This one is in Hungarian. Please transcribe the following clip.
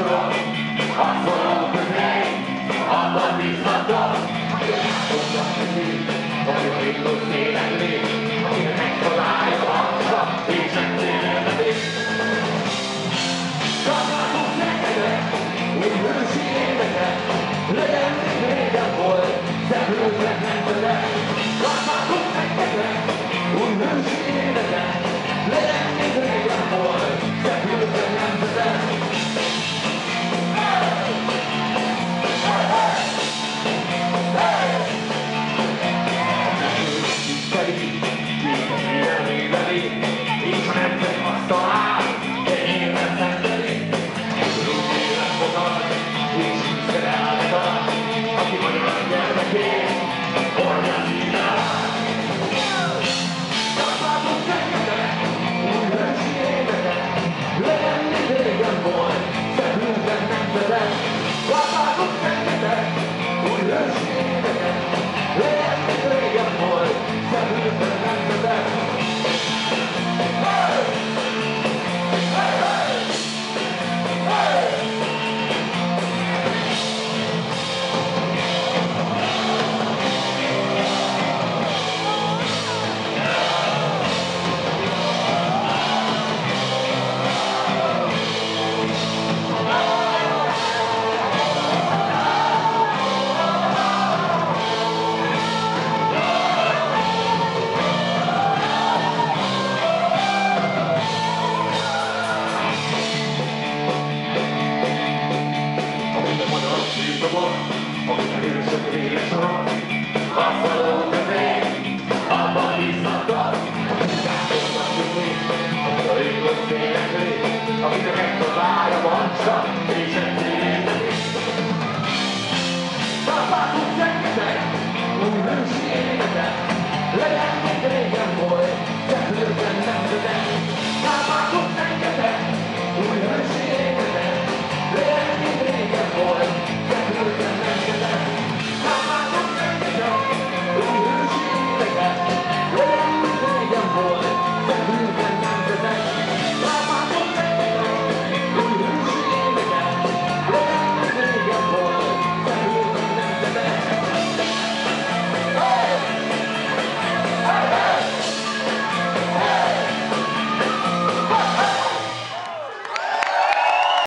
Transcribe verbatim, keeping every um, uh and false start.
sorok, a szorok közé, abban biztatok. Fognak neki, hogy a indult szélen lép, akinek megtalálja a hangsa, és megcélvetik. Kapjátok neked, úgy hősi éneket, legyen még régen volt, szepülőknek nemzetek. Kapjátok neked, úgy hősi éneket, legyen még régen volt, szepülőknek nemzetek. És ha nem tesz azt talál, de én nem szenvedni. Úgy élet fogad, és így szerelmet ad, aki magyar gyermekét, hordja szívvel. Kapjátok neked, úgy hősi éneket, legyen még régen volt, szepülőknek nemzetek. Kapjátok neked, úgy hősi éneket, legyen még régen volt, szepülőknek nemzetek. Amit a hősök éles van, a szaló közé, abban biztatok. Gátornak jönni, amit a régott szélen lép, akinek megtalálja a hangsa,